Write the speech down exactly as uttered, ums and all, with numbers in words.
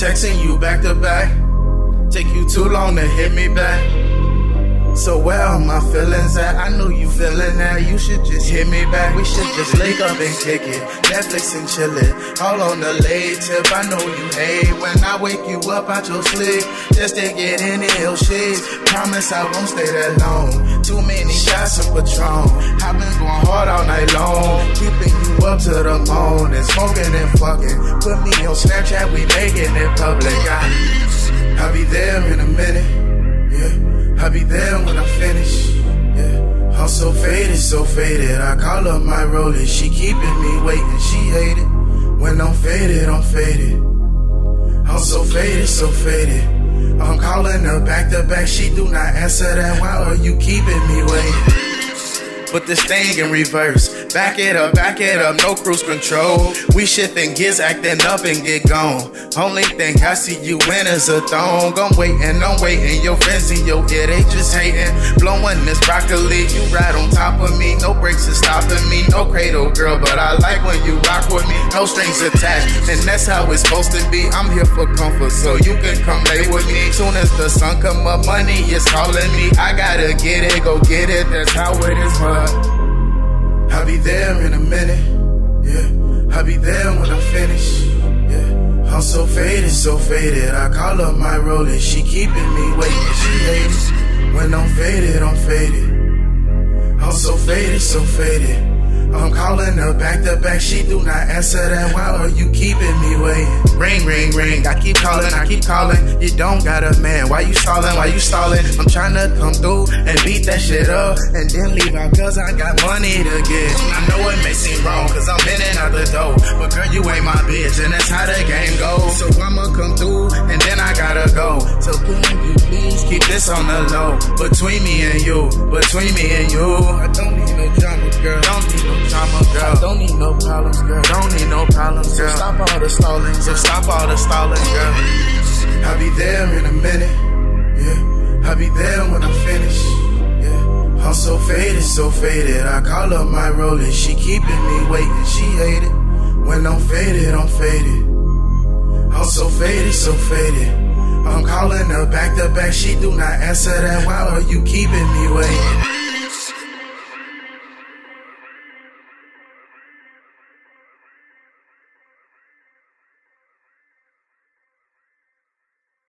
texting you back to back. Take you too long to hit me back. So where are my feelings at? I know you feeling that. You should just hit me back. We should just link up and kick it, Netflix and chill it, all on the late tip. I know you hate when I wake you up out your sleep just to get in the hill shit. Promise I won't stay that long. Too many shots of Patron. I've been going hard all night long, keeping you up to the morning, smoking and fucking. Put me on Snapchat, we making it public. I, I'll be there in a minute, yeah. I'll be there when I finish, yeah. I'm so faded, so faded. I call up my roller, she keeping me waiting. She hate it when I'm faded, I'm faded. I'm so faded, so faded. I'm calling her back to back, she do not answer that. Why are you keeping me waiting? Put this thing in reverse, back it up, back it up, no cruise control. We shifting gears, acting up and get gone. Only thing I see you in is a thong. I'm waiting, I'm waiting, your friends in your ear, they just hating. Blowing this broccoli, you right on top of me. No brakes is stopping me, no cradle girl, but I like when you rock with me. No strings attached, and that's how it's supposed to be. I'm here for comfort, so you can come lay with me. Soon as the sun come up, money is calling me. I gotta get it, go get it, that's how it is, but I'll be there in a minute, yeah. I'll be there when I finish, yeah. I'm so faded, so faded. I call up my roller, she keeping me waiting. She hates when I'm faded, I'm faded. I'm so faded, so faded. I'm calling her back to back, she do not answer that. Why are you keeping me waiting? Ring, ring, ring, I keep calling, I keep calling. You don't got a man, why you stalling, why you stalling? I'm trying to come through and beat that shit up and then leave out cause I got money to get. I know it may seem wrong cause I'm in and out the door, but girl you ain't my bitch and that's how the game goes. So I'ma come through and then I gotta go. So can you please keep this on the low? Between me and you, between me and you. I don't need no drama, girl, don't need no drama, girl. Don't need no problems, girl. Don't need no problems, girl. So stop all the stalling, so stop all the stalling, girl. I'll be there in a minute, yeah. I'll be there when I finish, yeah. I'm so faded, so faded. I call up my roller, she keeping me waiting. She hate it when I'm faded, I'm faded. I'm so faded, so faded. I'm calling her back to back, she do not answer that. Why are you keeping me waiting?